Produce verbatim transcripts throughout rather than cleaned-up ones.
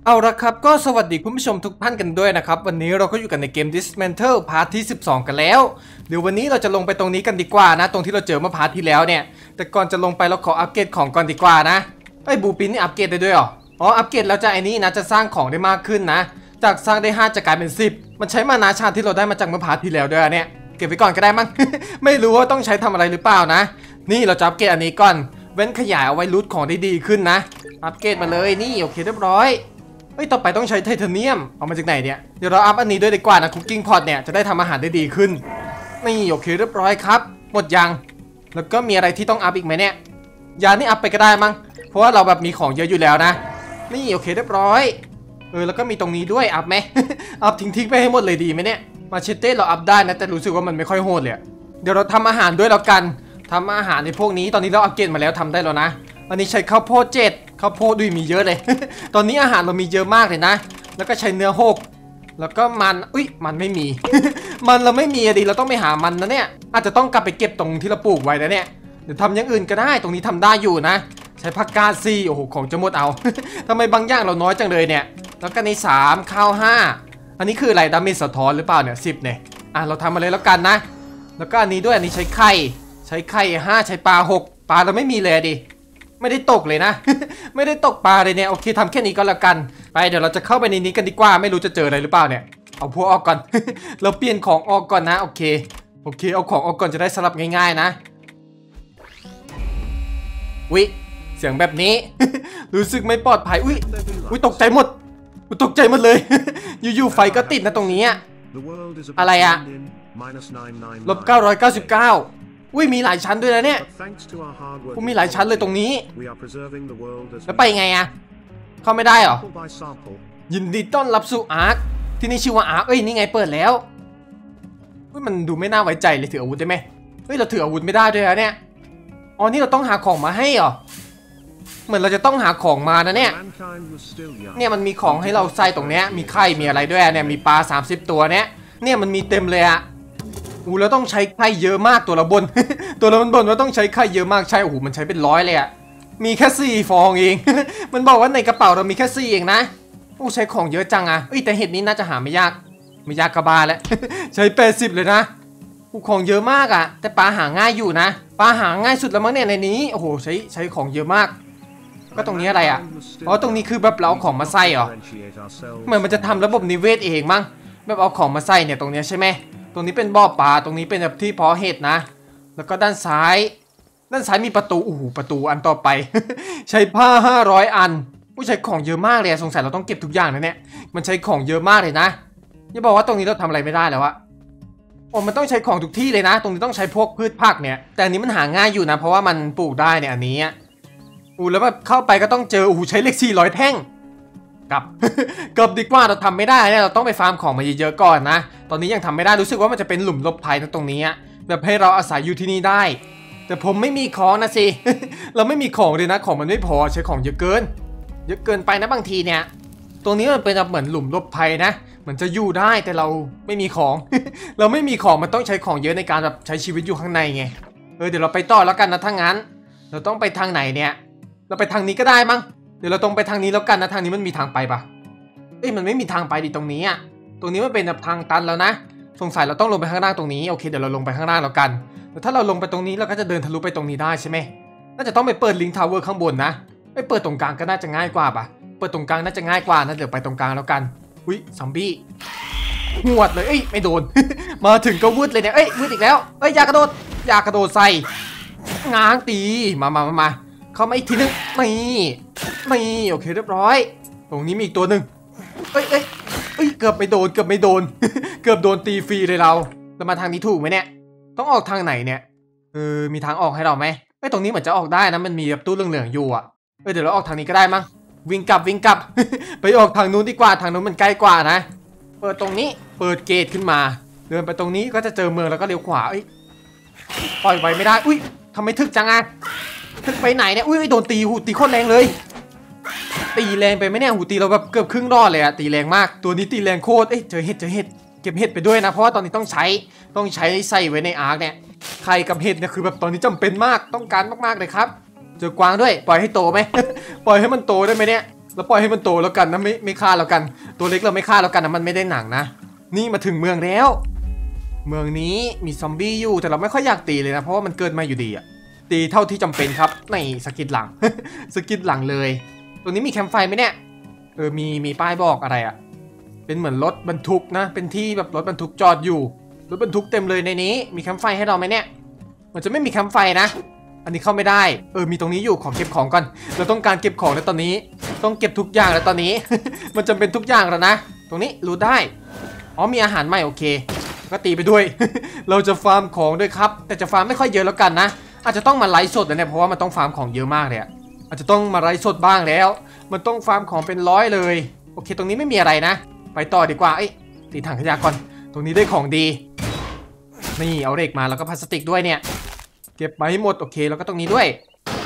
เอาละครับก็สวัสดีคุณผู้ชมทุกท่านกันด้วยนะครับวันนี้เราก็อยู่กันในเกม Dismantle พาร์ทที่สิบสองกันแล้วเดี๋ยววันนี้เราจะลงไปตรงนี้กันดีกว่านะตรงที่เราเจอเมื่อพาร์ทที่แล้วเนี่ยแต่ก่อนจะลงไปเราขออัปเกรดของก่อนดีกว่านะไอ้บูปินนี่อัปเกรดได้ด้วยหรออ๋ออัปเกรดแล้วจะไอ้นี่นะจะสร้างของได้มากขึ้นนะจากสร้างได้ห้าจะกลายเป็นสิบมันใช้มานาชาที่เราได้มาจากเมื่อพาร์ทที่แล้วด้วยเนี่ยเก็บไว้ก่อนก็ได้มั้ง ไม่รู้ว่าต้องใช้ทำอะไรหรือเปล่านะนี่เราจะอัปเกรดอันนี้ก่อนเว้นขยายเอาไว้รูทของได้ดีขึ้นนะอัปเกรดมาเลยนี่โอเคเรียบร้อยเฮ้ยต่อไปต้องใช้ไทเทเนียมเอามาจากไหนเนี่ยเดี๋ยวเราอัพอันนี้ด้วยดีกว่านะคุกกิ้งพอตเนี่ยจะได้ทำอาหารได้ดีขึ้นนี่โอเคเรียบร้อยครับหมดยังแล้วก็มีอะไรที่ต้องอัพอีกไหมเนี่ยยานี่อัพไปก็ได้มั้งเพราะว่าเราแบบมีของเยอะอยู่แล้วนะนี่โอเคเรียบร้อยเออแล้วก็มีตรงนี้ด้วยอัพไหม อัพทิ้งๆไปให้หมดเลยดีไหมเนี่ยมาเชเต้เราอัพได้นะแต่รู้สึกว่ามันไม่ค่อยโหดเลยเดี๋ยวเราทำอาหารด้วยแล้วกันทำอาหารในพวกนี้ตอนนี้เราอัปเกรดมาแล้วทำได้แล้วนะอันนี้ใช้ข้าวโพดเจ็ดข้าวโพดด้วยมีเยอะเลย ตอนนี้อาหารเรามีเยอะมากเลยนะแล้วก็ใช้เนื้อหกแล้วก็มันอุ้ยมันไม่มี มันเราไม่มีอะดิเราต้องไปหามันนะเนี่ยอาจจะต้องกลับไปเก็บตรงที่เราปลูกไว้นะเนี่ยเดี๋ยวทำอย่างอื่นก็ได้ตรงนี้ทำได้อยู่นะใช้ผักกาดซีโอ้โหของจะหมดเอา ทำไมบางอย่างเราน้อยจังเลยเนี่ยแล้วก็ในสามข้าวห้าอันนี้คืออะไรดาเมจสะท้อนหรือเปล่าเนี่ยสิบเนี่ยอ่ะเราทำมาเลยแล้วกันนะแล้วก็อันนี้ด้วยอันนี้ใช้ไข่ใช้ไข่ห้าใช้ปลาหกปลาเราไม่มีเลยดิไม่ได้ตกเลยนะ ไม่ได้ตกปลาเลยเนี่ยโอเคทำแค่นี้ก็แล้วกันไปเดี๋ยวเราจะเข้าไปในนี้กันดีกว่าไม่รู้จะเจออะไรหรือเปล่าเนี่ยเอาพวกออกก่อน เราเปลี่ยนของออกก่อนนะโอเคโอเคเอาของออกก่อนจะได้สลับง่ายๆนะวิเสียงแบบนี้ รู้สึกไม่ปลอดภัยอุ้ยอุ้ยตกใจหมดตกใจหมดเลย อยู่ๆไฟก็ติดนะตรงนี้อะไรอะลบเก้าร้อยเก้าสิบเก้าอุ้ยมีหลายชั้นด้วยนะเนี่ยกูมีหลายชั้นเลยตรงนี้แล้วไปไงอะเข้าไม่ได้หรอยินดีต้อนรับสู่อาร์คที่นี่ชื่อว่าอาร์คเอ้ยนี่ไงเปิดแล้วอุ้ยมันดูไม่น่าไว้ใจเลยถืออาวุธได้ไหมเฮ้ยเราถืออาวุธไม่ได้ด้วยนะเนี่ยอ๋อนี่เราต้องหาของมาให้เหรอเหมือนเราจะต้องหาของมานะเนี่ยเนี่ยมันมีของให้เราใส่ตรงเนี้ยมีไข่มีอะไรด้วยเนี่ยมีปลาสามสิบตัวเนี้ยเนี่ยมันมีเต็มเลยอะอู้แล้วต้องใช้ไข่เยอะมากตัวละบน ตัวละบนบนว่าต้องใช้ไข่เยอะมากใช่โอ้โหมันใช้เป็นร้อยเลยอะมีแค่สี่ฟองเอง มันบอกว่าในกระเป๋าเรามีแค่สี่เองนะโอ้ใช้ของเยอะจังอะเอ้ยแต่เห็ดนี้น่าจะหาไม่ยากไม่ยากกระบาแล้ว ใช้แปดสิบเลยนะอู้ของเยอะมากอะแต่ปลาหาง่ายอยู่นะปลาหาง่ายสุดแล้วมั้งเนี่ยในนี้โอ้โหใช้ใช้ของเยอะมากก็ตรงนี้อะไรอะอ๋อตรงนี้คือแบบเราเอาของมาใส่เหรอเหมือนมันจะทำระบบนิเวศเองมั้งแบบเอาของมาใส่เนี่ยตรงนี้ใช่ไหมตรงนี้เป็นบ่อปลาตรงนี้เป็นแบบที่เพาะเห็ดนะแล้วก็ด้านซ้ายด้านซ้ายมีประตูอู้หูประตูอันต่อไป ใช้ผ้าห้าร้อยอันผู้ใช้ของเยอะมากเลยสงสัยเราต้องเก็บทุกอย่างนะเนี่ยมันใช้ของเยอะมากเลยนะอย่าบอกว่าตรงนี้เราทำอะไรไม่ได้แล้วอะโอ้มันต้องใช้ของทุกที่เลยนะตรงนี้ต้องใช้พวกพืชผักเนี่ยแต่อันนี้มันหาง่ายอยู่นะเพราะว่ามันปลูกได้เนี่ยอันนี้อู้แล้วแบบเข้าไปก็ต้องเจออู้ใช้เลขสี่ร้อยแท่งกลับ กลับดีกว่าเราทำไม่ได้เนี่ยเราต้องไปฟาร์มของมาเยอะๆก่อนนะตอนนี้ยังทำไม่ได้รู้สึกว่ามันจะเป็นหลุมหลบภัยตรงนี้แบบให้เราอาศัยอยู่ที่นี่ได้แต่ผมไม่มีของนะสิ เราไม่มีของเลยนะของมันไม่พอใช้ของเยอะเกินเยอะเกินไปนะบางทีเนี่ยตรงนี้มันเป็นเหมือนหลุมหลบภัยนะเหมือนจะอยู่ได้แต่เราไม่มีของ เราไม่มีของมันต้องใช้ของเยอะในการแบบใช้ชีวิตอยู่ข้างในไงเออเดี๋ยวเราไปต่อแล้วกันนะถ้างั้นเราต้องไปทางไหนเนี่ยเราไปทางนี้ก็ได้มั้งเดี๋ยวเราตรงไปทางนี้แล้วกันนะทางนี้มันมีทางไปปะเอ้ยมันไม่มีทางไปดิตรงนี้อ่ะตรงนี้มันเป็นแบบทางตันแล้วนะสงสัยเราต้องลงไปข้างล่างตรงนี้โอเคเดี๋ยวเราลงไปข้างล่างแล้วกันแต่ถ้าเราลงไปตรงนี้เราก็จะเดินทะลุไปตรงนี้ได้ใช่ไหมน่าจะต้องไปเปิดลิงค์ทาวเวอร์ข้างบนนะไปเปิดตรงกลางก็น่าจะง่ายกว่าปะเปิดตรงกลางน่าจะง่ายกว่านะเดี๋ยวไปตรงกลางแล้วกันอุ้ยซอมบี้หวดเลยเอ้ยไม่โดน มาถึงก็วืดเลยเนี่ยเอ้ยวืดอีกแล้วเอ้ยอย่ากระโดดอย่ากระโดดใส่ง้างตีมามามามาเข้ามาอีกทีนึงนี่นี่โอเคเรียบร้อยตรงนี้มีอีกตัวหนึ่งเอ้ยเอ้ยเอ้ยเกือบไม่โดนเกือบไม่โดน เกือบโดนตีฟรีเลยเราเรามาทางนี้ถูกไหมเนี่ยต้องออกทางไหนเนี่ยเออมีทางออกให้เราไหมไอ้ตรงนี้เหมือนจะออกได้นะมันมีแบบตู้เหลืองๆอยู่อ่ะเออเดี๋ยวเราออกทางนี้ก็ได้มั้งวิ่งกลับวิ่งกลับ ไปออกทางนู้นดีกว่าทางนู้นมันใกล้กว่านะเปิดตรงนี้เปิดเกตขึ้นมาเดินไปตรงนี้ก็จะเจอเมืองแล้วก็เลี้ยวขวาเอ้ยปล่อยไว้ไม่ได้อุ้ยทำไมทึกจังอ่ะทึกไปไหนเนี่ยอุ้ยโดนตีหูตีโคตรแรงเลยตีแรงไปไหมเนี่ยหูตีเราแบบเกือบครึ่งรอดเลยอะตีแรงมากตัวนี้ตีแรงโคตรเอ้ยเจอเห็ดเจอเห็ดเก็บเห็ดไปด้วยนะเพราะว่าตอนนี้ต้องใช้ต้องใช้ใส่ไว้ในอาร์คเนี่ยไข่กับเห็ดเนี่ยคือแบบตอนนี้จำเป็นมากต้องการมากๆเลยครับเจอกวางด้วยปล่อยให้โตไหม ปล่อยให้มันโตได้ไหมเนี่ยแล้วปล่อยให้มันโตแล้วกันนะไม่ไม่ฆ่าแล้วกันตัวเล็กเราไม่ฆ่าแล้วกันนะมันไม่ได้หนังนะนี่มาถึงเมืองแล้วเมืองนี้มีซอมบี้อยู่แต่เราไม่ค่อยอยากตีเลยนะเพราะว่ามันเกิดมาอยู่ดีอะตีเท่าที่จำเป็นครับในสกิดหลัง สกิดหลังเลยตรงนี้มีแคมป์ไฟไหมเนี่ยเออมีมีป้ายบอกอะไรอะเป็นเหมือนรถบรรทุกนะเป็นที่แบบรถบรรทุกจอดอยู่รถบรรทุกเต็มเลยในนี้มีแคมป์ไฟให้เราไหมเนี่ยมันจะไม่มีแคมป์ไฟนะอันนี้เข้าไม่ได้เออมีตรงนี้อยู่ขอเก็บของก่อนเราต้องการเก็บของแล้วตอนนี้ต้องเก็บทุกอย่างแล้วตอนนี้ มันจำเป็นทุกอย่างแล้วนะตรงนี้รู้ได้อ๋อมีอาหารใหม่โอเคก็ตีไปด้วย เราจะฟาร์มของด้วยครับแต่จะฟาร์มไม่ค่อยเยอะแล้วกันนะอาจจะต้องมาไลฟ์สดนะเนี่ยเพราะว่ามันต้องฟาร์มของเยอะมากเลยอาจจะต้องมาไลฟ์สดบ้างแล้วมันต้องฟาร์มของเป็นร้อยเลยโอเคตรงนี้ไม่มีอะไรนะไปต่อดีกว่าเอ้ยตีถังขยะก่อนตรงนี้ได้ของดีนี่เอาเหล็กมาแล้วก็พลาสติกด้วยเนี่ยเก็บมาให้หมดโอเคแล้วก็ตรงนี้ด้วย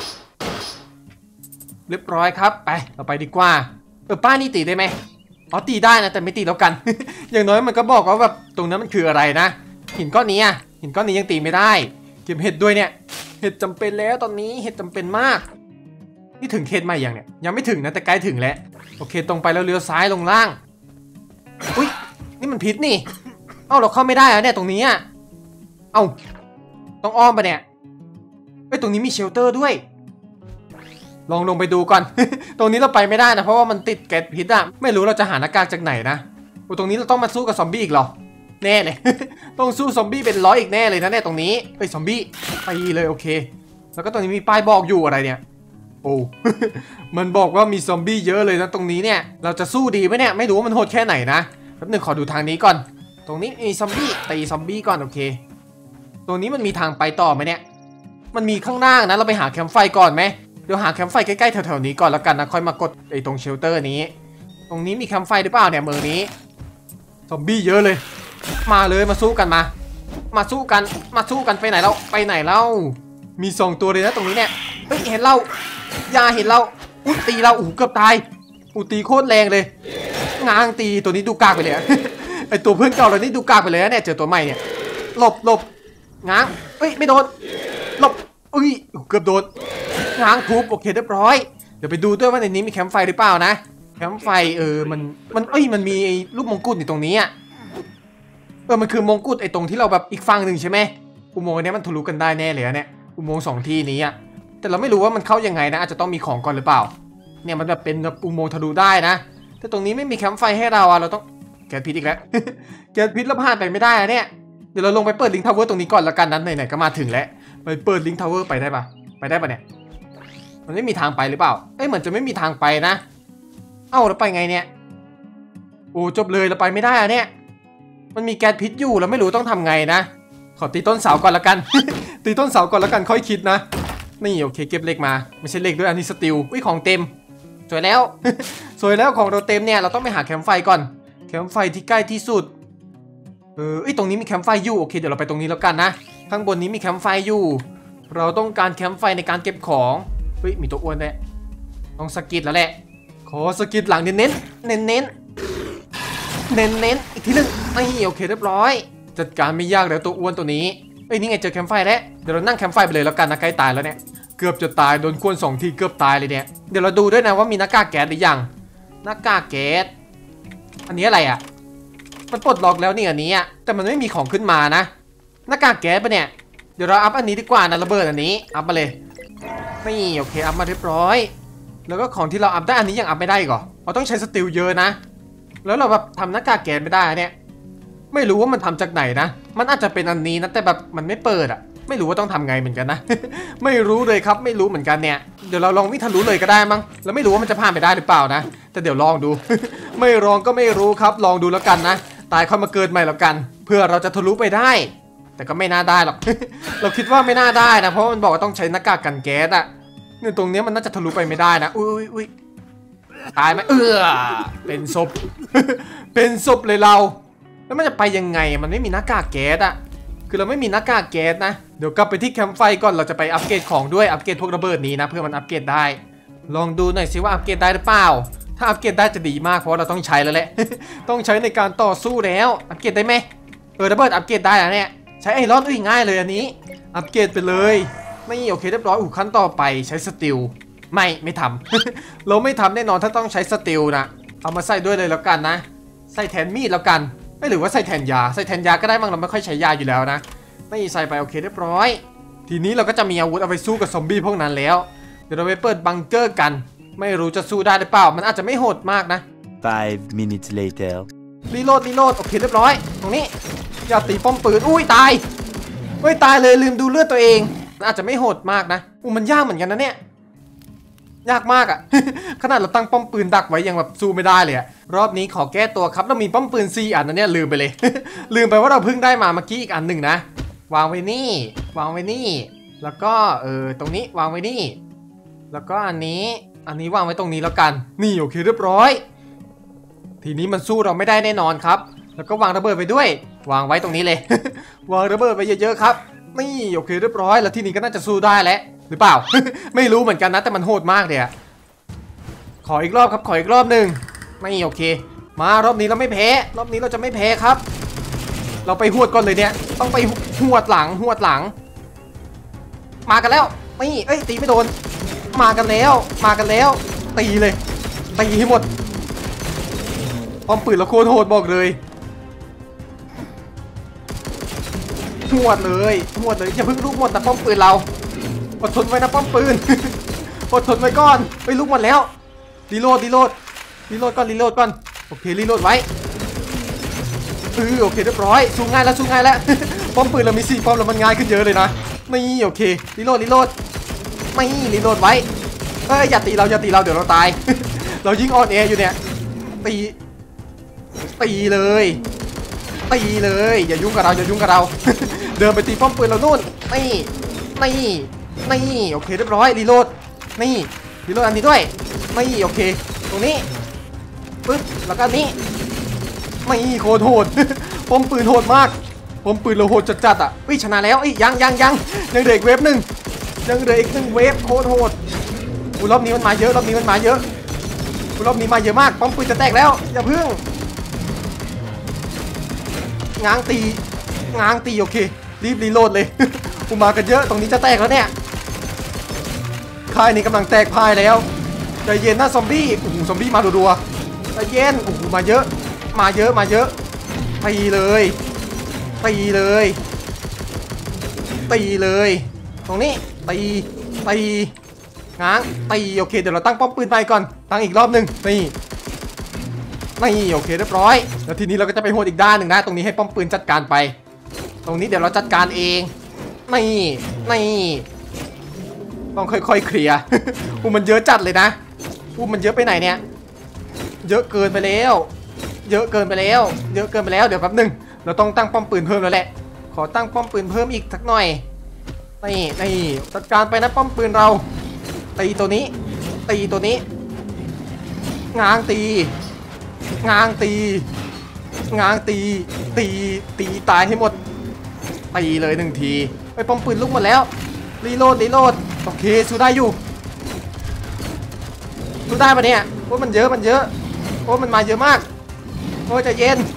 เรียบร้อยครับไปเราไปดีกว่าเออป้านี่ตีได้ไหมอ๋อตีได้นะแต่ไม่ตีแล้วกัน อย่างน้อยมันก็บอกว่าแบบตรงนั้นมันคืออะไรนะหินก้อนนี้อ่ะหินก้อนนี้ยังตีไม่ได้เก็บเห็ดด้วยเนี่ยเห็ดจำเป็นแล้วตอนนี้เห็ดจำเป็นมากนี่ถึงเขตใหม่ยังเนี่ยยังไม่ถึงนะแต่ใกล้ถึงแล้วโอเคตรงไปแล้วเลี้ยวซ้ายลงล่างอุ้ยนี่มันพิษนี่เอ้าเราเข้าไม่ได้แล้วเนี่ยตรงนี้อ่ะเอ้าต้องอ้อมไปเนี่ยเอ้ยตรงนี้มีเชลเตอร์ด้วยลองลงไปดูก่อน ตรงนี้เราไปไม่ได้นะเพราะว่ามันติดแก๊สพิษอะไม่รู้เราจะหาหน้ากากจากไหนนะโอ้ตรงนี้เราต้องมาสู้กับซอมบี้อีกเหรอแน่เลย ต้องสู้ซอมบี้เป็นร้อยอีกแน่เลยนะเนี่ยตรงนี้เฮ้ยซอมบี้ไปเลยโอเคแล้วก็ตรงนี้มีป้ายบอกอยู่อะไรเนี่ยโอ้ มันบอกว่ามีซอมบี้เยอะเลยนะตรงนี้เนี่ยเราจะสู้ดีไหมเนี่ยไม่รู้ว่ามันโหดแค่ไหนนะแป๊บนึงขอดูทางนี้ก่อนตรงนี้มีซอมบี้ตีซอมบี้ก่อนโอเคตรงนี้มันมีทางไปต่อไหมเนี่ยมันมีข้างล่างนะเราไปหาแคมป์ไฟก่อนไหมเดี๋ยวหาแคมป์ไฟใกล้ๆแถวๆนี้ก่อนแล้วกันนะค่อยมากดไอ้ตรงเชลเตอร์นี้ตรงนี้มีแคมป์ไฟหรือเปล่าเนี่ยเมืองนี้ซอมบี้เยอะเลยมาเลยมาสู้กันมามาสู้กันมาสู้กันไปไหนแล้วไปไหนแล้วมีสองตัวเลยนะตรงนี้เนี่ยเฮ้ยเห็นเรายาเห็นเราอุ้ยตีเราอู้เกือบตายอู้ตีโคตรแรงเลยง้างตีตัวนี้ดูกากไปเลย ไอตัวเพื่อนเก่าเรานี่ดูกากไปเลยนะเนี่ยเจอตัวใหม่เนี่ยหลบหลบง้างเฮ้ยไม่โดนหลบอุ้ยเกือบโดนง้างทุบโอเคเรียบร้อยเดี๋ยวไปดูด้วยว่าในนี้มีแคมป์ไฟหรือเปล่านะแคมป์ไฟเออมันมันเอ้ยมันมีรูปมงกุฎอยู่ตรงนี้อ่ะเออมันคือมงกุฎไอ้ตรงที่เราแบบอีกฝั่งหนึ่งใช่ไหมอุโมงค์นี้มันทะลุกันได้แน่เลยเนี่ยอุโมงค์สองที่นี้อ่ะแต่เราไม่รู้ว่ามันเข้ายังไงนะอาจจะต้องมีของก่อนหรือเปล่าเนี่ยมันแบบเป็นอุโมงค์ทะลุได้นะแต่ตรงนี้ไม่มีแคมป์ไฟให้เราอ่ะเราต้องแก๊สพิษอีกแล้ว แก๊สพิษเราผ่านไปไม่ได้อะเนี่ยเดี๋ยวเราลงไปเปิดลิงก์ทาวเวอร์ตรงนี้ก่อนละกันนั้นไหนๆก็มาถึงแล้วไปเปิดลิงก์ทาวเวอร์ไปได้ปะไปได้ปะเนี่ยมันไม่มีทางไปหรือเปล่าเอ้ยเหมือนจะไม่มีทางไปนะเอ้าแล้วไปไงเนี่ยโอ้จบเลยเราไปไม่ได้อะเนี่ยมันมีแก๊สพิษอยู่เราไม่รู้ต้องทำไงนะขอตีต้นเสาก่อนละกัน ตีต้นเสาก่อนละกันค่อยคิดนะนี่โอเคเก็บเหล็กมาไม่ใช่เหล็กด้วยอันนี้สตีลอุ้ยของเต็มสวยแล้ว สวยแล้วของเราเต็มเนี่ยเราต้องไปหาแคมป์ไฟก่อนแคมป์ไฟที่ใกล้ที่สุดเออไอตรงนี้มีแคมป์ไฟอยู่โอเคเดี๋ยวเราไปตรงนี้แล้วกันนะข้างบนนี้มีแคมป์ไฟอยู่เราต้องการแคมป์ไฟในการเก็บของเฮ้ยมีตัวอ้วนด้วยต้องสกิดแล้วแหละขอสกิดหลังเน้นเน้นเน้นเน้นเน้นเน้นอีกทีหนึ่งนี่โอเคเรียบร้อยจัดการไม่ยากแล้วตัวอ้วนตัวนี้เอ้ยนี่ไงเจอแคมป์ไฟแล้วเดี๋ยวเรานั่งแคมป์ไฟไปเลยแล้วกันนะใกล้ตายแล้วเนี่ยเกือบจะตายโดนควนสองทีเกือบตายเลยเนี่ยเดี๋ยวเราดูด้วยนะว่ามีหน้ากากแก๊สหรือยังหน้ากากแก๊สอันนี้อะไรอ่ะมันปลดล็อกแล้วนี่อันนี้อ่ะแต่มันไม่มีของขึ้นมานะหน้ากากแก๊สปะเนี่ยเดี๋ยวเราอัพอันนี้ดีกว่านะระเบิดอันนี้อัพมาเลยนี่โอเคอัพมาเรียบร้อยแล้วก็ของที่เราอัพได้อันนี้ยังอัพไม่ได้ก่อเราต้องใช้สติลเยอะนะแล้วเราแบบทำหน้ากากแก๊สไม่ได้เนี่ยไม่รู้ว่ามันทำจากไหนนะมันอาจจะเป็นอันนี้นะแต่แบบมันไม่เปิดอ่ะไม่รู้ว่าต้องทำไงเหมือนกันนะ ไม่รู้เลยครับไม่รู้เหมือนกันเนี่ยเดี๋ยวเราลองวิ่งทะลุเลยก็ได้มั้งแล้วไม่รู้ว่ามันจะผ่านไปได้หรือเปล่านะแต่เดี๋ยวลองดู ไม่ลองก็ไม่รู้ครับลองดูแล้วกันนะตายค่อยมาเกิดใหม่แล้วกันเพื่อเราจะทะลุไปได้แต่ก็ไม่น่าได้หรอก เราคิดว่าไม่น่าได้นะเพราะมันบอกว่าต้องใช้หน้ากากกันแก๊สอะเนี่ยตรงนี้มันน่าจะทะลุไปไม่ได้นะอุ้ยอุ้ยตายไหมเออเป็นศพ เป็นศพเลยเราแล้วมันจะไปยังไงมันไม่มีหน้ากากแก๊สอะคือเราไม่มีหน้ากากแก๊สนะเดี๋ยวกลับไปที่แคมป์ไฟก่อนเราจะไปอัปเกรดของด้วยอัปเกรดพวกระเบิดนี้นะเพื่อมันอัปเกรดได้ลองดูหน่อยสิว่าอัปเกรดได้หรือเปล่าถ้าอัปเกรดได้จะดีมากเพราะเราต้องใช้แล้วแหละ ต้องใช้ในการต่อสู้แล้วอัปเกรดได้ไหมเออระเบิดอัปเกรดได้แล้วเนี่ยใช้ไอรอนอุ้ยง่ายเลยอันนี้อัปเกรดไปเลยไม่โอเคเรียบร้อยอู้ขั้นต่อไปใช้สติลไม่ไม่ทำ เราไม่ทำแน่นอนถ้าต้องใช้สติลนะเอามาใส่ด้วยเลยแล้วกันนะใส่แทนมีดแล้วกันไม่หรือว่าใส่แทนยาใส่แทนยาก็ได้มั้งเราไม่ค่อยใช้ยาอยู่แล้วนะไม่ใส่ไปโอเคเรียบร้อยทีนี้เราก็จะมีอาวุธเอาไปสู้กับซอมบี้พวกนั้นแล้วเดี๋ยวเราไปเปิดบังเกอร์กันไม่รู้จะสู้ได้หรือเปล่ามันอาจจะไม่โหดมากนะ five minutes later รีโหลดรีโหลดโอเคเรียบร้อยตรงนี้อย่าตีป้อมปืนอุ้ยตายเฮ้ยตายเลยลืมดูเลือดตัวเองอาจจะไม่โหดมากนะอู้มันยากเหมือนกันนะเนี่ยยากมากอะ ขนาดเราตั้งป้อมปืนดักไว้ยังแบบสู้ไม่ได้เลยอะรอบนี้ขอแก้ตัวครับเรามีป้อมปืนสี่อันนะเนี่ยลืมไปเลย ลืมไปว่าเราเพิ่งได้มาเมื่อกี้อีกอันหนึ่งนะวางไว้นี่วางไว้นี่แล้วก็เออตรงนี้วางไว้นี่แล้วก็อันนี้อันนี้วางไว้ตรงนี้แล้วกันนี่โอเคเรียบร้อยทีนี้มันสู้เราไม่ได้แน่นอนครับแล้วก็วางระเบิดไปด้วยวางไว้ตรงนี้เลย วางระเบิดไปเยอะๆครับนี่โอเคเรียบร้อยแล้วทีนี้ก็น่าจะสู้ได้แล้วหรือเปล่า ไม่รู้เหมือนกันนะแต่มันโหดมากเลยอะขออีกรอบครับขออีกรอบหนึ่งไม่โอเคมารอบนี้เราไม่แพ้รอบนี้เราจะไม่แพ้ครับเราไปหวดก่อนเลยเนี่ยต้องไปหวดหลังหวดหลังมากันแล้วนี่เอ้ยตีไม่โดนมากันแล้วมากันแล้วตีเลยตีให้หมดป้อมปืนเราโคตรโหดบอกเลยหวดเลยหวดเลยอย่าเพิ่งลูกหมดแต่ป้อมปืนเราอดทนไว้นะป้อมปืน อดทนไว้ก่อนไปลูกหมดแล้วรีโหลดรีโหลดรีโหลดก่อนรีโหลดก่อนโอเครีโหลดไว้เออโอเคเรียบร้อยสู้ง่ายแล้วสู้ง่ายแล้ว ป้อมปืนเรามีสี่ป้อมแล้วมันง่ายขึ้นเยอะเลยนะนี่โอเครีโหลดรีโหลดไม่รีโหลดไว้เอ้ยอย่าตีเราอย่าตีเราเดี๋ยวเราตาย เรายิงออนแอร์อยู่เนี่ยตีตีเลยตีเลยอย่ายุ่งกับเราอย่ายุ่งกับเรา เดินไปตีป้อมปืนเรานู่นนี่นี่นี่โอเคเรียบร้อยรีโหลดนี่รีโหลดอันนี้ด้วยนี่โอเคตรงนี้ปึ๊บแล้วก็อันนี้ไม่โคตรโหด ป้อมปืนโหดมากป้อมปืนเราโหดจัดๆอ่ะวิชนะแล้วอียังยังยังยังเหลืออีกเวฟหนึ่งยังเหลืออีกหนึ่งเวฟโคตรโหดอูรอบนี้มันมาเยอะรอบนี้มันมาเยอะอูรอบนี้มาเยอะมากป้อมปืนจะแตกแล้วอย่าพึ่งง้างตีง้างตีโอเครีบรีโหลดเลย กูมากันเยอะตรงนี้จะแตกแล้วเนี่ยค่ายนี้กำลังแตกพายแล้วใจเย็นนะซอมบี้โอ้โหซอมบี้มารัวๆใจเย็นโอ้โหมาเยอะมาเยอะมาเยอะตีเลยตีเลยตีเลยตรงนี้ตีตีง้างตีโอเคเดี๋ยวเราตั้งป้อมปืนไปก่อนตั้งอีกรอบหนึ่งนี่นี่โอเคเรียบร้อยแล้วทีนี้เราก็จะไปโหดอีกด้านหนึ่งนะตรงนี้ให้ป้อมปืนจัดการไปตรงนี้เดี๋ยวเราจัดการเองนี่นี่ต้องค่อยๆเคลียร์ อู้มันเยอะจัดเลยนะอู้มันเยอะไปไหนเนี่ยเยอะเกินไปแล้วเยอะเกินไปแล้วเยอะเกินไปแล้วเดี๋ยวแป๊บนึงเราต้องตั้งป้อมปืนเพิ่มแล้วแหละขอตั้งป้อมปืนเพิ่มอีกสักหน่อยนี่นี่จัดการไปนะป้อมปืนเราตีตัวนี้ตีตัวนี้ง้างตีง้างตีง้างตีตีตีตายให้หมดตีเลยหนึ่งทีไปป้อมปืนลุกหมดแล้วรีโหลดรีโหลดโอเคสู้ได้อยู่สู้ได้ปะเนี่ยโอ้มันเยอะมันเยอะโอ้มันมาเยอะมากโอ้ใจเย็น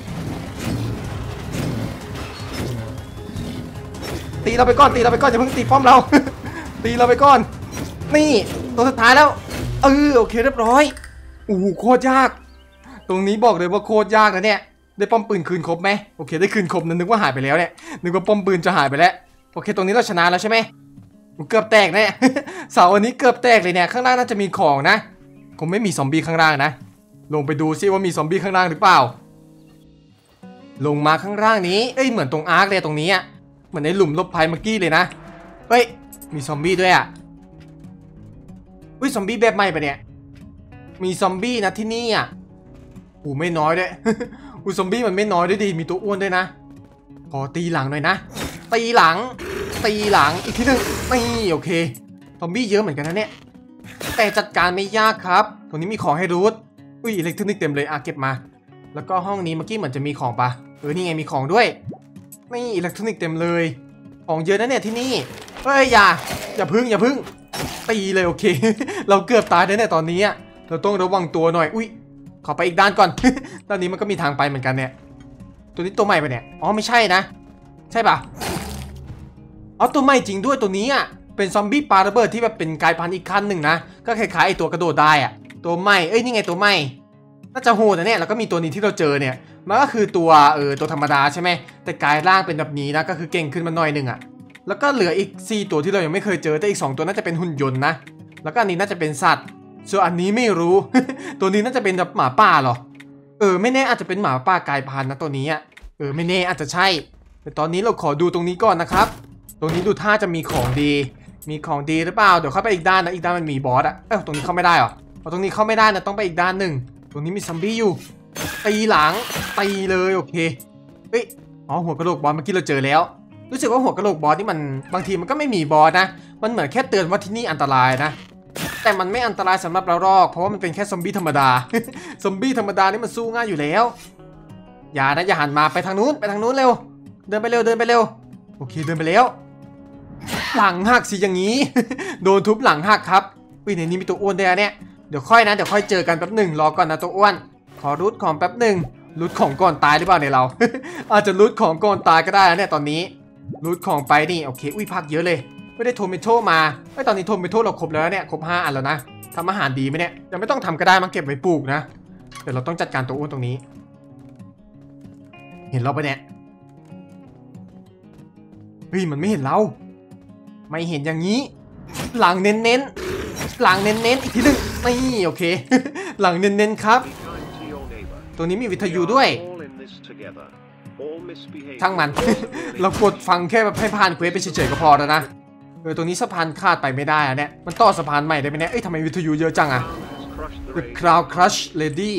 ตีเราไปก่อนตีเราไปก่อนอย่าเพิ่งตีป้อมเรา ตีเราไปก่อนนี่ตัวสุดท้ายแล้วเออโอเคเรียบร้อยโอ้โหโคตรยากตรงนี้บอกเลยว่าโคตรยากนะเนี่ยได้ป้อมปืนคืนครบไหมโอเคได้คืนครบนะนึกว่าหายไปแล้วเนี่ยนึกว่าป้อมปืนจะหายไปแล้วโอเคตรงนี้เราชนะแล้วใช่ไหมเกือบแตกแน่ เสาอันนี้เกือบแตกเลยเนี่ยข้างล่างน่าจะมีของนะคงไม่มีซอมบี้ข้างล่างนะลงไปดูซิว่ามีซอมบี้ข้างล่างหรือเปล่าลงมาข้างล่างนี้เอ้ยเหมือนตรงอาร์คเลยตรงนี้อ่ะเหมือนในหลุมลบภัยเมื่อกี้เลยนะเฮ้ยมีซอมบี้ด้วยอ่ะอุ้ยซอมบี้แบบใหม่ปะเนี่ยมีซอมบี้นะที่นี่อ่ะโอ้ไม่น้อยด้วย อุ้ยซอมบี้มันไม่น้อยด้วยดีมีตัวอ้วนด้วยนะขอตีหลังหน่อยนะตีหลังตีหลังอีกทีหนึ่งนี่โอเคซอมบี้เยอะเหมือนกันนะเนี่ยแต่จัดการไม่ยากครับตรงนี้มีของให้รูทอุ้ยอิเล็กทรอนิกส์เต็มเลยอ่ะเก็บมาแล้วก็ห้องนี้เมื่อกี้เหมือนจะมีของปะเออนี่ไงมีของด้วยนี่อิเล็กทรอนิกส์เต็มเลยของเยอะนะเนี่ยที่นี่เฮ้ยอย่าอย่าพึ่งอย่าพึ่งตีเลยโอเค เราเกือบตายได้เนี่ยตอนนี้เราต้องระวังตัวหน่อยอุ้ยขอไปอีกด้านก่อน ด้านนี้มันก็มีทางไปเหมือนกันเนี่ยตัวนี้ตัวใหม่ปะเนี่ยอ๋อไม่ใช่นะใช่ปะอ๋อตัวใหม่จริงด้วยตัวนี้อ่ะไปเป็นซอมบี้ปาระเบิดที่แบบเป็นกลายพันธุ์อีกขั้นหนึ่งนะก็คล้ายๆไอตัวกระโดดได้อะตัวใหม่เอ้ยนี่ไงตัวใหม่น่าจะโหดนะเนี่ยแล้วก็มีตัวนี้ที่เราเจอเนี่ยมันก็คือตัวเออตัวธรรมดาใช่ไหมแต่กลายร่างเป็นแบบนี้นะก็คือเก่งขึ้นมาหน่อยหนึ่งอะแล้วก็เหลืออีกสี่ตัวที่เรายังไม่เคยเจอแต่อีกสองตัวน่าจะเป็นหุ่นยนต์นะแล้วก็อันนี้น่าจะเป็นสัตว์ส่วนอันนี้ไม่รู้ ตัวนี้น่าจะเป็นแบบหมาป่าเหรอเออไม่แน่อาจจะเป็นหมาป่ากลายพันธุ์นะตัวนี้อ่ะเออไม่แน่อาจจะใช่แต่ตอนนี้เราขอดูตรงนี้ก่อนนะครับตรงนี้ดูท่าจะมีของดีมีของดีหรือเปล่าเดี๋ยวเข้าไปอีกด้านนะอีกด้านมันมีบอสอ่ะเออตรงนี้เข้าไม่ได้หรอตรงนี้เข้าไม่ได้นะต้องไปอีกด้านหนึ่งตรงนี้มีซอมบี้อยู่ตีหลังตีเลยโอเคเฮ้ยอ๋อหัวกระโหลกบอสเมื่อกี้เราเจอแล้วรู้สึกว่าหัวกระโหลกบอสนี่มันบางทีมันก็ไม่มีบอสนะมันเหมือนแค่เตือนว่าที่นี่อันตรายนะแต่มันไม่อันตรายสำหรับเราหรอกเพราะว่ามันเป็นแค่ซอมบี้ธรรมดา ซอมบี้ธรรมดานี่มันสู้ง่ายอยู่แล้วอย่านะอย่าหันมาไปทางนู้นไปทางนู้นเร็วเดินไปเร็วเดินไปเร็วโอเคเดินไปแล้วหลังหักสิอย่างนี้ โดนทุบหลังหักครับอุ้ยในนี้มีตัวอ้วนด้วยเนี่ยเดี๋ยวค่อยนะเดี๋ยวค่อยเจอกันแป๊บหนึ่งรอก่อนนะตัวอ้วนขอรูทของแป๊บหนึ่งรูทของก่อนตายหรือเปล่าเนี่ยเรา อาจจะรูทของก่อนตายก็ได้นะเนี่ยตอนนี้รูทของไปนี่โอเคอุ้ยพักเยอะเลยไม่ได้โทเมโต้มาไอ้ตอนนี้โทเมโต้เราครบแล้วเนี่ยครบห้าอันแล้วนะทำอาหารดีไหมเนี่ยยังไม่ต้องทำก็ได้มาเก็บไว้ปลูกนะเดี๋ยวเราต้องจัดการตัวอ้วนตรงนี้เห็นเราปะเนี่ยเฮ้ยมันไม่เห็นเราไม่เห็นอย่างนี้หลังเน้นๆหลังเน้นๆอีกทีหนึ่งนี่โอเค หลังเน้นๆครับตัวนี้มีวิทยุด้วยช่างมัน เรากดฟังแค่แบบให้ผ่านเควสไปเฉยๆก็พอแล้วนะเออตรงนี้สะพานคาดไปไม่ได้อะเนี่ยมันต่อสะพานใหม่ได้ไหมเนี่ยเอ้ยทำไมวิทยุเยอะจังอะ The Cloud Crush Lady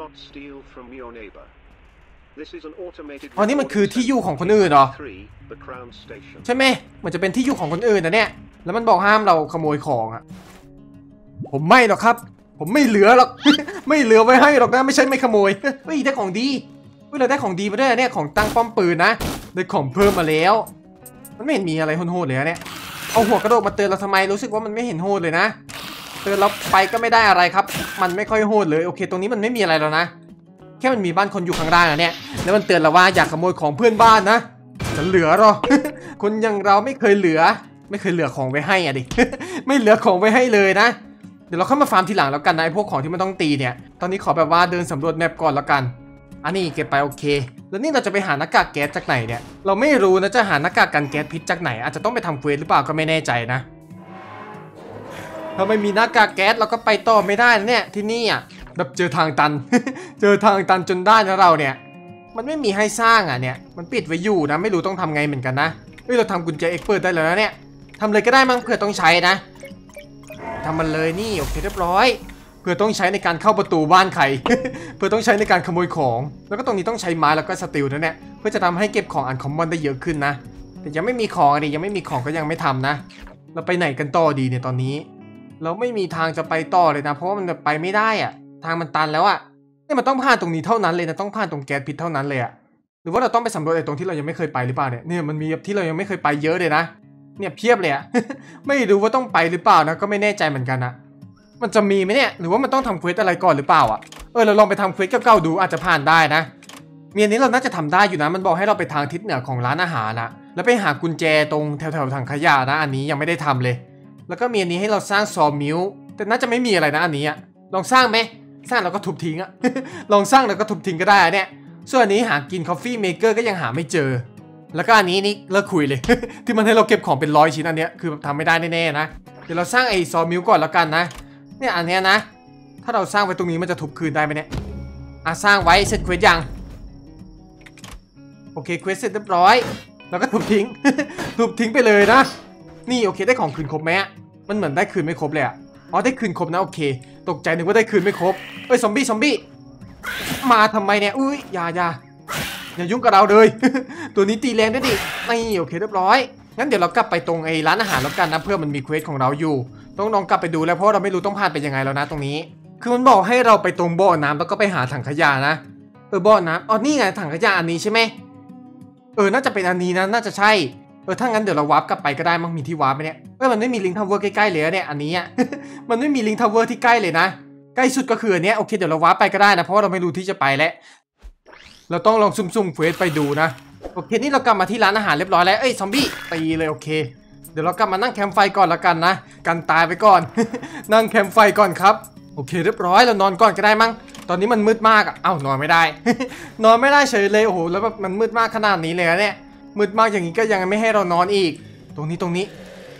อ๋อนี่มันคือที่อยู่ของคนอื่นเหรอใช่ไหมมันจะเป็นที่อยู่ของคนอื่นนะเนี่ยแล้วมันบอกห้ามเราขโมยของอะผมไม่หรอกครับผมไม่เหลือหรอก ไม่เหลือไว้ให้หรอกนะไม่ใช่ไม่ขโมย เฮ้ยได้ของดีเฮ้ยเราได้ของดีมาด้วยเนี่ยของตั้งป้อมปืนนะได้ของเพิ่มมาแล้วมันไม่เห็นมีอะไรโหดๆเลยเนี่ยเอาหัวกระโดดมาเตือนเราทำไมรู้สึกว่ามันไม่เห็นโหดเลยนะเตือนเราไปก็ไม่ได้อะไรครับมันไม่ค่อยโหดเลยโอเคตรงนี้มันไม่มีอะไรแล้วนะแค่มันมีบ้านคนอยู่ข้างล่างอะเนี่ยแล้วมันเตือนเราว่าอยากขโมยของเพื่อนบ้านนะจะเหลือหรอ คนอย่างเราไม่เคยเหลือไม่เคยเหลือของไว้ให้อะดิ ไม่เหลือของไว้ให้เลยนะเดี๋ยวเราเข้ามาฟาร์มทีหลังแล้วกันนะไอ้พวกของที่มันต้องตีเนี่ยตอนนี้ขอแบบว่าเดินสำรวจแมปก่อนแล้วกันอันนี้เก็บไปโอเคแล้วนี่เราจะไปหาหน้ากากแก๊สจากไหนเนี่ยเราไม่รู้นะจะหาหน้ากากกันแก๊สพิษจากไหนอาจจะต้องไปทำเควสหรือเปล่าก็ไม่แน่ใจนะถ้าไม่มีหน้ากากแก๊สเราก็ไปต่อไม่ได้นะเนี่ยที่นี่อ่ะแบบเจอทางตัน เจอทางตันจนได้นะเราเนี่ยมันไม่มีให้สร้างอ่ะเนี่ยมันปิดไว้อยู่นะไม่รู้ต้องทำไงเหมือนกันนะเฮ้ยเราทำกุญแจเอ็กเปิดได้แล้วนะเนี่ยทำเลยก็ได้มั้งเผื่อต้องใช้นะทำมันเลยนี่โอเคเรียบร้อยเพื่อต้องใช้ในการเข้าประตูบ้านใคร เพื่อต้องใช้ในการขโมยของแล้วก็ตรงนี้ต้องใช้ไม้แล้วก็สตีลนะเนี่ยเพื่อจะทำให้เก็บของอันคอมมอนได้เยอะขึ้นนะแต่ยังไม่มีของดิยังไม่มีของก็ยังไม่ทำนะเราไปไหนกันต่อดีเนี่ยตอนนี้เราไม่มีทางจะไปต่อเลยนะเพราะว่ามันไปไม่ได้อะทางมันตันแล้วอะนี่มันต้องผ่านตรงนี้เท่านั้นเลยนะต้องผ่านตรงแก๊สพิษเท่านั้นเลยอะหรือว่าเราต้องไปสำรวจไอ้ตรงที่เรายังไม่เคยไปหรือเปล่าเนี่ยเนี่ยมันมีที่เรายังไม่เคยไปเยอะเลยนะเนี่ยเพียบเลยอะ ไม่รู้ว่าต้องไปหรือเปล่านะก็ไม่แน่ใจเหมือนกันนะมันจะมีไหมเนี่ยหรือว่ามันต้องทำเควสอะไรก่อนหรือเปล่าอ่ะเออเราลองไปทำเควสเก่าๆดูอาจจะผ่านได้นะมีอันนี้เราน่าจะทำได้อยู่นะมันบอกให้เราไปทางทิศเหนือของร้านอาหารนะแล้วไปหากุญแจตรงแถวๆถังขยะนะอันนี้ยังไม่ได้ทำเลยแล้วก็มีอันนี้ให้เราสร้างซอมิลแต่น่าจะไม่มีอะไรนะอันนี้อ่ะลองสร้างไหมสร้างแล้วก็ทุบทิ้งอ่ะ ลองสร้างแล้วก็ทุบทิ้งก็ได้เนี่ยส่วนอันนี้หากินคอฟฟี่เมเกอร์ก็ยังหาไม่เจอแล้วก็อันนี้นี่เลิกคุยเลย ที่มันให้เราเก็บของเป็นร้อยชิ้นอันเนี้ยคือทำไม่ได้แน่ๆนะเดี๋ยวเราสร้างไอ้ซอมิลก่อนแล้วกันนะเนี่ยอันเนี้ยนะถ้าเราสร้างไว้ตรงนี้มันจะทุบคืนได้ไหมเนี่ยอ่ะสร้างไว้เสร็จเควสยังโอเคเควสเสร็จเรียบร้อยแล้วก็ทุบทิ้ง ทุบทิ้งไปเลยนะนี่โอเคได้ของคืนครบไหมมันเหมือนได้คืนไม่ครบเลยอ่ะอ๋อได้คืนครบนะโอเคตกใจนึกว่าได้คืนไม่ครบเอ้ยซอมบี้ซอมบี้มาทำไมเนี่ยอุ้ยอย่าอย่าอย่ายุ่งกับเราเลย ตัวนี้ตีแรงด้วยดินี่โอเคเรียบร้อยงั้นเดี๋ยวเรากลับไปตรงไอ้ร้านอาหารแล้วกันนะเพื่อมันมีเควสของเราอยู่ต้องลองกลับไปดูแล้วเพราะเราไม่รู้ต้องผ่านไปยังไงแล้วนะตรงนี้คือมันบอกให้เราไปตรงบ่อน้ำแล้วก็ไปหาถังขยะนะเออบ่อน้ำอ๋อนี่ไงถังขยะอันนี้ใช่ไหมเออน่าจะเป็นอันนี้นะน่าจะใช่เออถ้างั้นเดี๋ยวเราวาร์ปกลับไปก็ได้มั้งมีที่วาร์ปไหมเนี่ยเออมันไม่มีลิงก์ทาวเวอร์ใกล้ๆเลยเนี่ยอันนี้อ่ะ มันไม่มีลิงก์ทาวเวอร์ที่ใกล้เลยนะใกล้สุดก็คืออันเนี้ยโอเคเดี๋ยวเราวาร์ปไปก็ได้นะเพราะว่าเราไม่รู้ที่จะไปแล้วเราต้องลองซุ่มๆเควสไปดูนะโอเคนี่เรากลับมาที่ร้านอาหารเรียบร้อยแล้วเอ้ยซอมบี้ตีเลยโอเคเดี๋ยวเรากลับมานั่งแคมป์ไฟก่อนละกันนะกันตายไปก่อน นั่งแคมป์ไฟก่อนครับโอเคเรียบร้อยเรานอนก่อนก็ได้มั้งตอนนี้มันมืดมากอ่ะเอ้านอนไม่ได้ นอนไม่ได้เฉยเลยโอ้โหแล้วแบบมันมืดมากขนาดนี้เลยนะเนี่ยมืดมากอย่างนี้ก็ยังไม่ให้เรานอนอีกตรงนี้ตรงนี้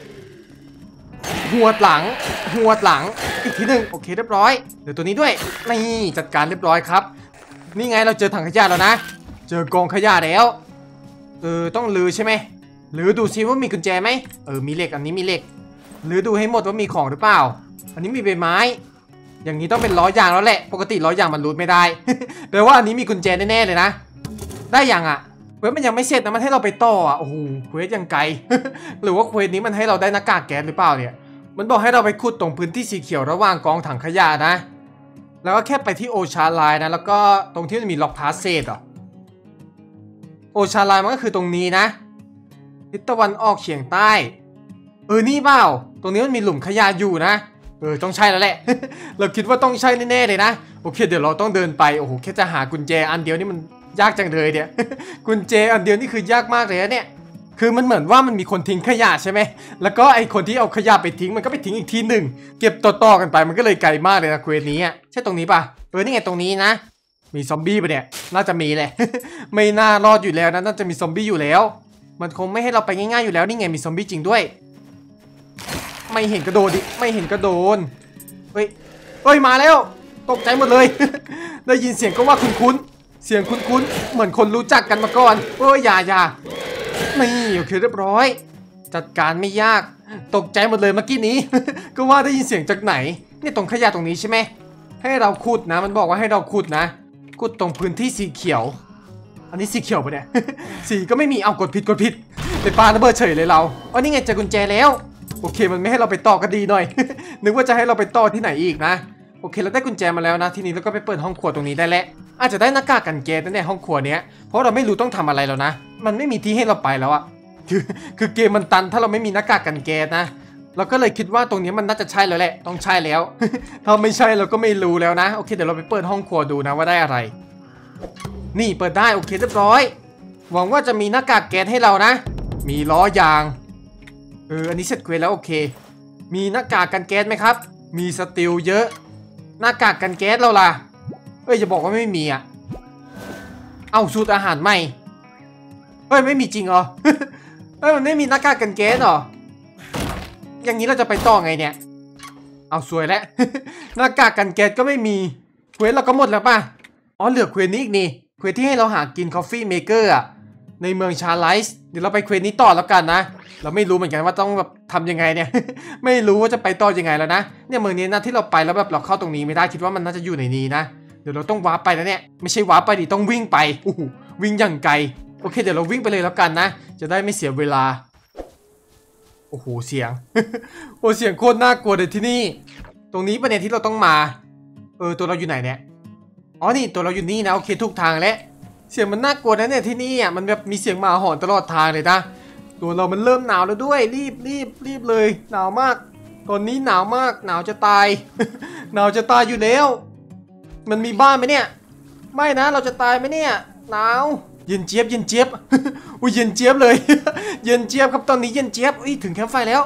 หัวหลังหัวหลังอีกทีหนึ่งโอเคเรียบร้อยเดี๋ยวตัวนี้ด้วยนี่จัดการเรียบร้อยครับนี่ไงเราเจอถังขยะแล้วนะเจอกองขยะแล้วเออต้องลือใช่ไหมหรือดูซิว่ามีกุญแจไหมเออมีเหล็กอันนี้มีเหล็กหรือดูให้หมดว่ามีของหรือเปล่าอันนี้มีใบไม้อย่างนี้ต้องเป็นล้อยางแล้วแหละปกติล้อยางมันรูดไม่ได้ แปลว่าอันนี้มีกุญแจแน่ๆเลยนะได้ยังอ่ะเควสมันยังไม่เสร็จนะมันให้เราไปต่ออ่ะโอ้โหเควสยังไกล หรือว่าเควสนี้มันให้เราได้หน้ากากแก๊สหรือเปล่าเนี่ยมันบอกให้เราไปขุดตรงพื้นที่สีเขียวระหว่างกองถังขยะนะแล้วก็แค่ไปที่โอชาไลน์นะแล้วก็ตรงที่มันมีล็อกพาสเซตอ่ะโอชาไลน์มันก็คือตรงนี้นะทิศตะวันออกเฉียงใต้เออนี่เปล่าตรงนี้มันมีหลุมขยะอยู่นะเออต้องใช่แล้วแหละ เราคิดว่าต้องใช่แน่ๆเลยนะโอเคเดี๋ยวเราต้องเดินไปโอ้โหแค่จะหากุญแจอันเดียวนี่มันยากจังเลยเนี่ย กุญแจอันเดียวนี่คือยากมากเลยนะเนี่ยคือมันเหมือนว่ามันมีคนทิ้งขยะใช่ไหมแล้วก็ไอคนที่เอาขยะไปทิ้งมันก็ไปทิ้งอีกทีหนึ่งเก็บต่อๆกันไปมันก็เลยไกลมากเลยนะเควสนี้ใช่ตรงนี้ปะเออนี่ไงตรงนี้นะมีซอมบี้ปะเนี่ยน่าจะมีแหละ ไม่น่ารอดอยู่แล้วนะน่าจะมีซอมบี้อยู่แล้วมันคงไม่ให้เราไปง่ายๆอยู่แล้วนี่ไงมีซอมบี้จริงด้วยไม่เห็นกระโดดดิไม่เห็นกระโดดเฮ้ยเฮ้ยมาแล้วตกใจหมดเลย ได้ยินเสียงก็ว่าคุ้นๆเสียงคุ้นๆเหมือนคนรู้จักกันมาก่อนเอ้ยอย่าอย่านี่โอเคเรียบร้อยจัดการไม่ยากตกใจหมดเลยเมื่อกี้นี้ ก็ว่าได้ยินเสียงจากไหนนี่ตรงขยะตรงนี้ใช่ไหมให้เราขุดนะมันบอกว่าให้เราขุดนะขุดตรงพื้นที่สีเขียวอันนี้สีเขียวปะเนี่ย สีก็ไม่มีเอากดผิดกดผิดไปปาระเบิดเฉยเลยเราอ๋อนี่ไงเจอกุญแจแล้วโอเคมันไม่ให้เราไปต่อก็ดีหน่อย นึกว่าจะให้เราไปต่อที่ไหนอีกนะโอเคเราได้กุญแจมาแล้วนะทีนี้เราก็ไปเปิดห้องครัวตรงนี้ได้แล้วอาจจะได้หน้ากากกันแก๊สในห้องครัวเนี้ยเพราะเราไม่รู้ต้องทำอะไรแล้วนะมันไม่มีที่ให้เราไปแล้วอะคือคือเกมมันตันถ้าเราไม่มีหน้ากากกันแก๊สนะเราก็เลยคิดว่าตรงนี้มันน่าจะใช่แล้วแหละต้องใช่แล้ว ถ้าไม่ใช่เราก็ไม่รู้แล้วนะโอเคเดี๋ยวเราไปเปิดห้องครัวดูนะว่าได้อะไรนี่เปิดได้โอเคเรียบร้อยหวังว่าจะมีหน้ากากแก๊สให้เรานะมีล้อยางเอออันนี้เสร็จเควสแล้วโอเคมีหน้ากากกันแก๊สไหมครับมีสตีลเยอะหน้ากากกันแก๊สเราล่ะเอ้ยจะบอกว่าไม่มีอ่ะเอาสูตรอาหารใหม่เฮ้ยไม่มีจริงเหรอ เฮ้ยมันไม่มีหน้ากากกันแก๊สเหรออย่างนี้เราจะไปต่อไงเนี่ยเอาสวยแล้ว หน้ากากกันแก๊สก็ไม่มีเควสเราก็หมดแล้วป่ะอ๋อเหลือเควสนี้อีกนี่เควสที่ให้เราหากินคอฟฟี่เมเกอร์อ่ะในเมืองชาไลส์เดี๋ยวเราไปเควสนี้ต่อแล้วกันนะเราไม่รู้เหมือนกันว่าต้องแบบทำยังไงเนี่ย ไม่รู้ว่าจะไปต่อยังไงแล้วนะเนี่ยเมืองนี้นะที่เราไปแล้วแบบเราเข้าตรงนี้ไม่ได้คิดว่ามันน่าจะอยู่ในนี้นะเดี๋ยวเราต้องวาร์ปไปนะเนี่ยไม่ใช่วาร์ปไปดิต้องวิ่งไปโอ้โหวิ่งอย่างไกลโอเคเดี๋ยวเราวิ่งไปเลยแล้วกันนะจะได้ไม่เสียเวลาโอ้โหเสียง โอ้เสียงโคตรน่ากลัวเลยที่นี่ตรงนี้ประเด็นที่เราต้องมาเออตัวเราอยู่ไหนเนี่ยอ๋อนี่ตัวเราอยู่นี่นะโอเคทุกทางแล้วเสียงมันน่ากลัวนะเนี่ยที่นี่อ่ะมันแบบมีเสียงหมาหอนตลอดทางเลยนะตัวเรามันเริ่มหนาวแล้วด้วยรีบรีบรีบเลยหนาวมากตอนนี้หนาวมากหนาวจะตาย หนาวจะตายอยู่แล้วมันมีบ้านไหมเนี่ยไม่นะเราจะตายไหมเนี่ยหนาวเย็นเจี๊ยบเย็นเจี๊ยบ อุ้ยเย็นเจี๊ยบเลย เย็นเจี๊ยบครับตอนนี้เย็นเจี๊ยบอุ้ยถึงแคมป์ไฟแล้ว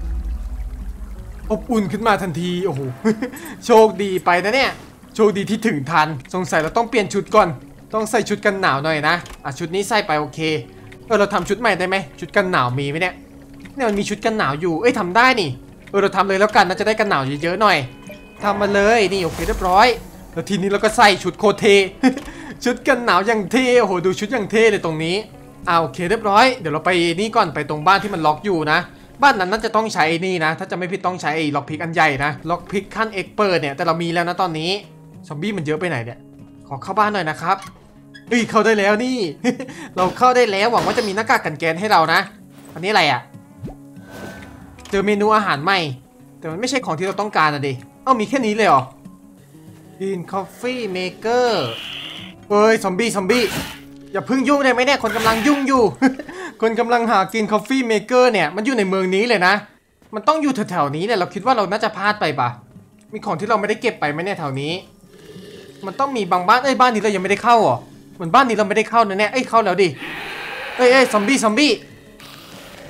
อบอุ่นขึ้นมาทันทีโอ้โห โชคดีไปนะเนี่ยโชคดีที่ถึงทันสงสัยเราต้องเปลี่ยนชุดก่อนต้องใส่ชุดกันหนาวหน่อยนะอ่ะชุดนี้ใส่ไปโอเคเออเราทำชุดใหม่ได้ไหมชุดกันหนาวมีไหมเนี่ยเนี่ยมันมีชุดกันหนาวอยู่เอ้ยทำได้นี่เออเราทำเลยแล้วกันนะจะได้กันหนาวเยอะๆหน่อยทำมาเลยนี่โอเคเรียบร้อยแล้วทีนี้เราก็ใส่ชุดโคเท ชุดกันหนาวอย่างเท่โอ้โหดูชุดอย่างเท่เลยตรงนี้อ่าโอเคเรียบร้อยเดี๋ยวเราไปนี่ก่อนไปตรงบ้านที่มันล็อกอยู่นะบ้านนั้นน่าจะต้องใช้นี่นะถ้าจะไม่ผิดต้องใช้ไอ้ล็อกพิกอันใหญ่นะล็อกพิกขั้นเอ็กเปิดเนี่ยแต่เรามีแล้วนะตอนนี้ซอมบี้มันเยอะไปไหนเนี่ยขอเข้าบ้านหน่อยนะครับเฮ้ยเข้าได้แล้วนี่ เราเข้าได้แล้วหวังว่าจะมีหน้ากากกันแกนให้เรานะอันนี้อะไรอ่ะเจอเมนูอาหารใหม่แต่มันไม่ใช่ของที่เราต้องการนะดิเอ้ามีแค่นี้เลยเหรอกินคอฟฟี่เมเกอร์เฮ้ยซอมบี้ซอมบี้อย่าเพิ่งยุ่งได้ไหมเนี่ยคนกำลังยุ่งอยู่ คนกำลังหากินคอฟฟี่เมเกอร์เนี่ยมันอยู่ในเมืองนี้เลยนะมันต้องอยู่แถวๆนี้เนี่ยเราคิดว่าเราน่าจะพลาดไปปะมีของที่เราไม่ได้เก็บไปไหมเนี่ยแถวนี้มันต้องมีบางบ้านเอ้ยบ้านนี้เรายังไม่ได้เข้าอ่ะเหมือนบ้านนี้เราไม่ได้เข้านะเนี่ยเอ้ยเข้าแล้วดิเอ้ยเอ้ยซอมบี้ซอมบี้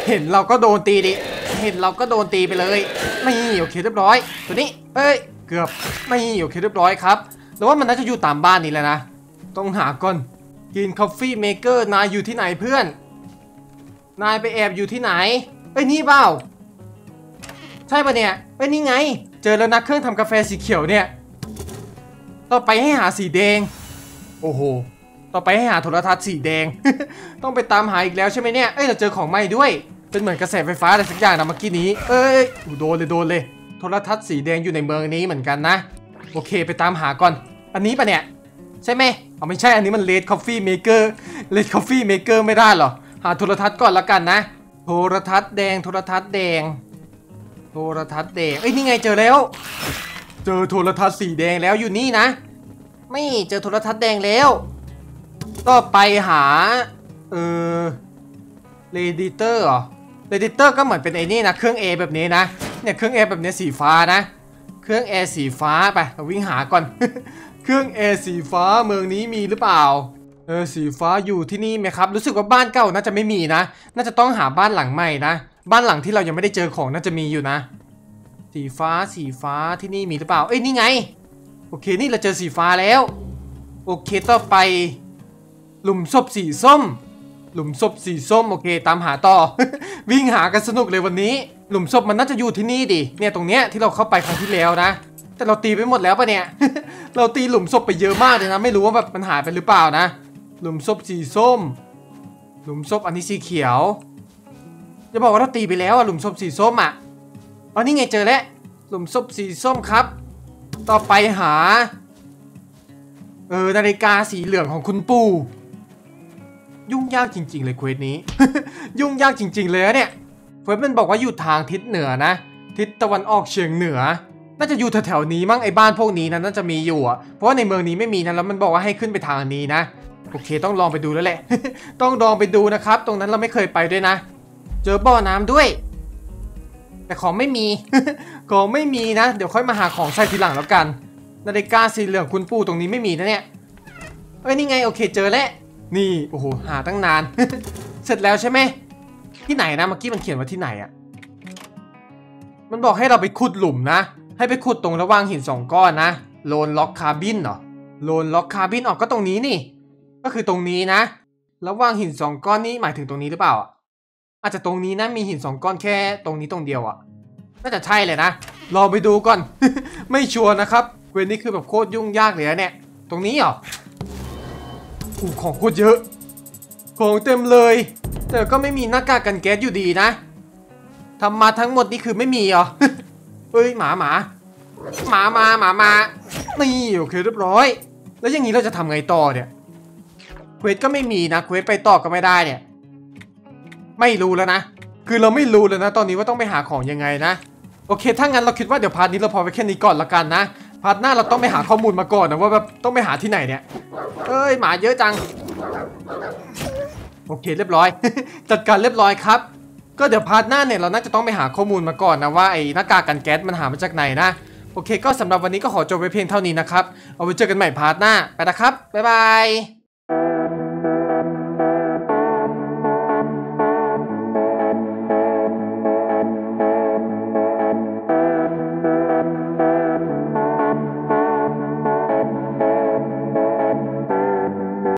เห็นเราก็โดนตีดิเห็นเราก็โดนตีไปเลยไม่โอเคเรียบร้อยตัวนี้เอ้ยเกือบไม่โอเคเรียบร้อยครับแล้วว่ามันน่าจะอยู่ตามบ้านนี้แหละนะต้องหาก่อนกินคอฟฟี่เมเกอร์นายอยู่ที่ไหนเพื่อนนายไปแอบอยู่ที่ไหนเอ้ยนี่เปล่าใช่ปะเนี่ยเอ้ยนี่ไงเจอแล้วนะเครื่องทำกาแฟสีเขียวเนี่ยต่อไปให้หาสีแดงโอ้โหต่อไปให้หาโทรทัศน์สีแดง ต้องไปตามหาอีกแล้วใช่ไหมเนี่ยเอ้ยเราเจอของใหม่ด้วยเป็นเหมือนกระแสไฟฟ้าอะไรสักอย่างนะเมื่อกี้นี้เอ้ยโดนเลยโดนเลยโทรทัศน์สีแดงอยู่ในเมืองนี้เหมือนกันนะโอเคไปตามหาก่อนอันนี้ปะเนี่ยใช่ไหมอ๋อไม่ใช่อันนี้มันเลดคอฟฟี่เมเกอร์เลดคอฟฟี่เมเกอร์ไม่ได้หรอหาโทรทัศน์ก่อนละกันนะโทรทัศน์แดงโทรทัศน์แดงโทรทัศน์แดงเอ้ยนี่ไงเจอแล้วเจอโทรทัศน์สีแดงแล้วอยู่นี่นะไม่เจอโทรทัศน์แดงแล้วก็ไปหาเออเรดิเตอร์เหรอเรดิเตอร์ก็เหมือนเป็นไอ้นี่นะเครื่อง A แบบนี้นะเนี่ยเครื่อง A แบบนี้สีฟ้านะเครื่อง A สีฟ้าไปเราวิ่งหาก่อน เครื่อง A สีฟ้าเมืองนี้มีหรือเปล่าเออสีฟ้าอยู่ที่นี่ไหมครับรู้สึกว่าบ้านเก่าน่าจะไม่มีนะน่าจะต้องหาบ้านหลังใหม่นะบ้านหลังที่เรายังไม่ได้เจอของน่าจะมีอยู่นะสีฟ้าสีฟ้าที่นี่มีหรือเปล่าเอ้ยนี่ไงโอเคนี่เราเจอสีฟ้าแล้วโอเคต่อไปหลุมศพสีส้มหลุมศพสีส้มโอเคตามหาต่อ วิ่งหากันสนุกเลยวันนี้หลุมศพมันน่าจะอยู่ที่นี่ดิเนี่ยตรงเนี้ยที่เราเข้าไปครั้งที่แล้วนะแต่เราตีไปหมดแล้วปะเนี่ย เราตีหลุมศพไปเยอะมากเลยนะไม่รู้ว่าแบบมันหายไปหรือเปล่านะหลุมศพสีส้มหลุมศพอันนี้สีเขียวจะบอกว่าเราตีไปแล้วอะหลุมศพสีส้มอะอ๋อนี่ไงเจอแล้วหลุมศพสีส้มครับต่อไปหาเออนาฬิกาสีเหลืองของคุณปู่ยุ่งยากจริงๆเลยเควสนี้ ยุ่งยากจริงๆเลยเนี่ยเควสมันบอกว่าอยู่ทางทิศเหนือนะทิศตะวันออกเฉียงเหนือน่าจะอยู่แถวๆนี้มั้งไอ้บ้านพวกนี้นะน่าจะมีอยู่อ่ะเพราะว่าในเมืองนี้ไม่มีนะแล้วมันบอกว่าให้ขึ้นไปทางนี้นะโอเคต้องลองไปดูแล้วแหละ ต้องลองไปดูนะครับตรงนั้นเราไม่เคยไปด้วยนะเจอบ่อน้ำด้วยแต่ของไม่มี ของไม่มีนะเดี๋ยวค่อยมาหาของใส่ทีหลังแล้วกันนาฬิกาสีเหลืองคุณปู่ตรงนี้ไม่มีนะเนี่ยเอ้ยนี่ไงโอเคเจอแล้วนี่โอ้โหหาตั้งนาน เสร็จแล้วใช่ไหมที่ไหนนะเมื่อกี้มันเขียนว่าที่ไหนอ่ะมันบอกให้เราไปขุดหลุมนะให้ไปขุดตรงระหว่างหินสองก้อนนะโลนล็อกคาร์บินเหรอโลนล็อกคาร์บินออกก็ตรงนี้นี่ก็คือตรงนี้นะระหว่างหินสองก้อนนี้หมายถึงตรงนี้หรือเปล่าอาจจะตรงนี้นะมีหินสองก้อนแค่ตรงนี้ตรงเดียวอ่ะน่าจะใช่เลยนะลองไปดูก่อน ไม่ชัวร์นะครับเวรนี้คือแบบโคตรยุ่งยากเลยนะเนี่ยตรงนี้เหรออู้ของโคตรเยอะของเต็มเลยแต่ก็ไม่มีหน้ากากกันแก๊สอยู่ดีนะทำมาทั้งหมดนี่คือไม่มีเหรอ เฮ้ยหมาหมาหมามาหมามานี่โอเคเรียบร้อยแล้วอย่างนี้เราจะทำไงต่อเนี่ยเควสก็ไม่มีนะเควสไปต่อก็ไม่ได้เนี่ยไม่รู้แล้วนะคือเราไม่รู้เลยนะตอนนี้ว่าต้องไปหาของยังไงนะโอเคถ้างั้นเราคิดว่าเดี๋ยวพาร์ทนี้เราพอไปแค่นี้ก่อนละกันนะพาร์ทหน้าเราต้องไปหาข้อมูลมาก่อนนะว่าแบบต้องไปหาที่ไหนเนี่ยเอ้ยหมาเยอะจังโอเคเรียบร้อย จัดการเรียบร้อยครับก็เดี๋ยวพาร์ทหน้าเนี่ยเราน่าจะต้องไปหาข้อมูลมาก่อนนะว่าไอ้หน้ากากกันแก๊สมันหามาจากไหนนะโอเคก็สำหรับวันนี้ก็ขอจบไว้เพียงเท่านี้นะครับเอาไว้เจอกันใหม่พาร์ทหน้าไปนะครับบ๊ายบาย